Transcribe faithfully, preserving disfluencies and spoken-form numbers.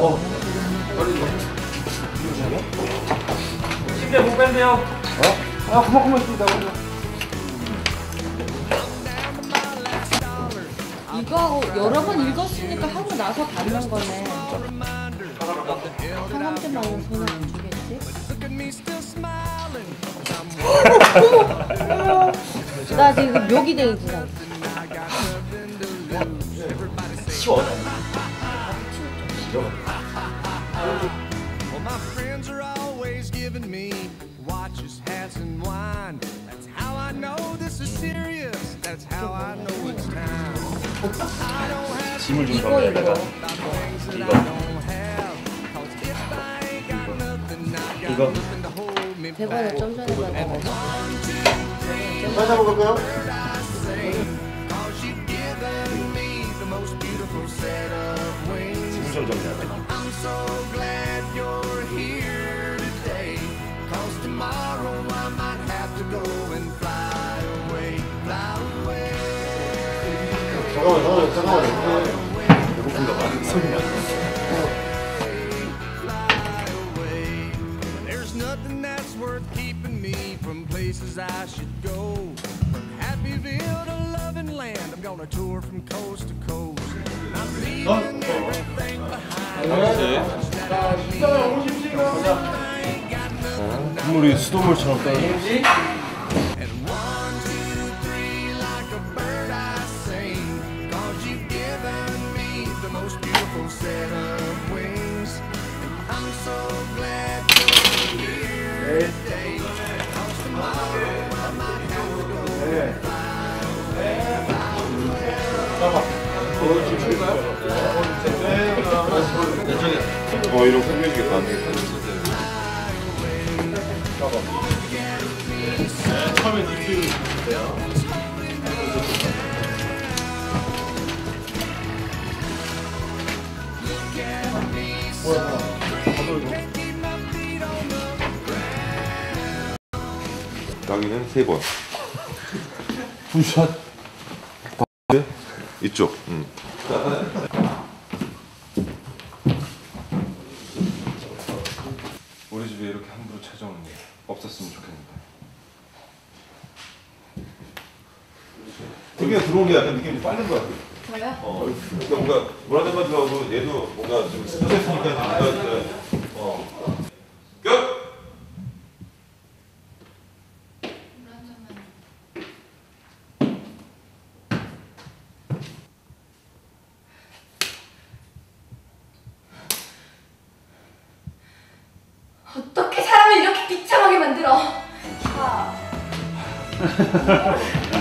어. 쉽게 못 뺀대요. 어? 아, 그만 그만 있습니다. 이거 여러 번 읽었으니까 하고 나서 받는 거네. 사람들만 손을 안 주겠지? 나 지금 묘기 되지. 쉬워. 짐을 좀 이거 이거. 이거. 이거. 대본을 좀 전에 받아가지고. 다시 한번 볼까요? 짐을 좀 정리해야 돼. 잠깐만, 잠깐만, 잠깐만. 배고픈가 봐. 소리 나. Places I should go, from Happyville to Loving Land. I'm gonna tour from coast to coast. I'm leaving everything behind. 물이 수돗물처럼 떨어져. 어, 이런 생겨지겠다. 안 되겠다. 네, 처음에 리뷰 주세요. 여기는 세 번. 굿샷. 이쪽. 응. 우리 집에 이렇게 함부로 찾아오는 게 없었으면 좋겠는데. 되게 들어온 게 약간 느낌이 빠른 것 같아. 저요? 어, 그러니까 뭔가 뭐라든 들어가고 얘도 뭔가 좀 스트레스니까 뭔가 어. 끝. 어떻게 사람을 이렇게 비참하게 만들어? 아.